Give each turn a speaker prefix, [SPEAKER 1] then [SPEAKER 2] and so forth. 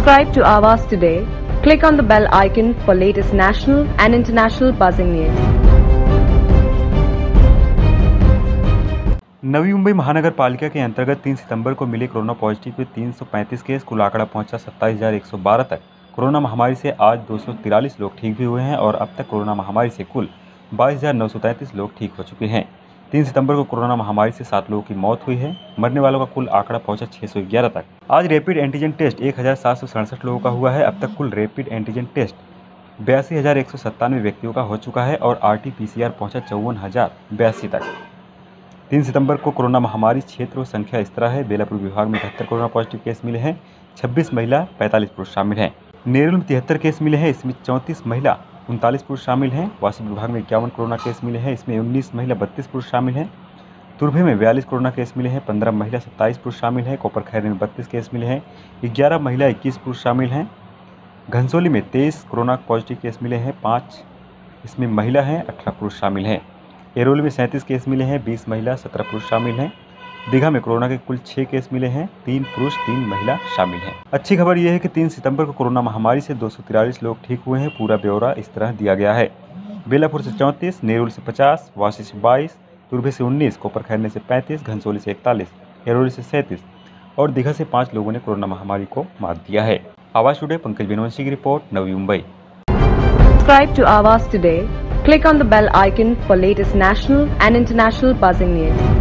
[SPEAKER 1] Subscribe to Awaaz today. Click on the bell icon for latest national and international buzzing news.
[SPEAKER 2] Navi Mumbai महानगर पालिका के अंतर्गत 3 सितंबर को मिले कोरोना पॉजिटिव के 335 केस, कुल आंकड़ा पहुंचा 27,112 तक। कोरोना महामारी से आज 243 लोग ठीक भी हुए हैं और अब तक कोरोना महामारी से कुल 22,933 लोग ठीक हो चुके हैं। 3 सितंबर को कोरोना महामारी से 7 लोगों की मौत हुई है। मरने वालों का कुल आंकड़ा पहुंचा 611 तक। आज रैपिड एंटीजन टेस्ट 1,767 लोगों का हुआ है। अब तक कुल रैपिड एंटीजन टेस्ट 82,197 व्यक्तियों का हो चुका है और RT-PCR पहुंचा 54,082 तक। 3 सितंबर को कोरोना महामारी क्षेत्र संख्या इस तरह है। बेलापुर विभाग में 78 कोरोना पॉजिटिव केस मिले हैं, 26 महिला 45 पुरुष शामिल हैं। नेरुल में 73 केस मिले हैं, इसमें 34 महिला 39 पुरुष शामिल हैं। वाशिम विभाग में 51 कोरोना केस मिले हैं, इसमें 19 महिला 32 पुरुष शामिल हैं। तुर्भे में 42 कोरोना केस मिले हैं, 15 महिला 27 पुरुष शामिल हैं। कोपरखैरने में 32 केस मिले हैं, 11 महिला 21 पुरुष शामिल हैं। घनसोली में 23 कोरोना पॉजिटिव केस मिले हैं, 5 इसमें महिला हैं, 18 पुरुष शामिल हैं। एरोल में 37 केस मिले हैं, 20 महिला 17 पुरुष शामिल हैं। दीघा में कोरोना के कुल 6 केस मिले हैं, 3 पुरुष 3 महिला शामिल हैं। अच्छी खबर यह है कि 3 सितंबर को कोरोना महामारी से 243 लोग ठीक हुए हैं। पूरा ब्यौरा इस तरह दिया गया है। बेलापुर से 34, नेरुल से 50, वाशी से 22, तुर्भे से 19, कोपरखैरने से 35, घनसोली से 41, एरोली से 37 और दीघा से 5 लोगों ने कोरोना महामारी को मात दिया है। आवाज टुडे पंकज बेनवंशी की रिपोर्ट, Navi Mumbai.
[SPEAKER 1] Subscribe to Awaaz today. Click on the bell icon for latest national and international buzzing news.